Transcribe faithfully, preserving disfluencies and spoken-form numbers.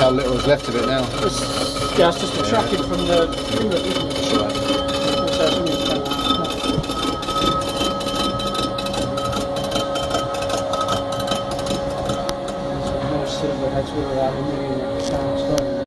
how little is left of it now. It's, yeah, it's just the tracking from the inlet, isn't it? That's right. So it's only about half. There's more silver heads with aluminium at the start.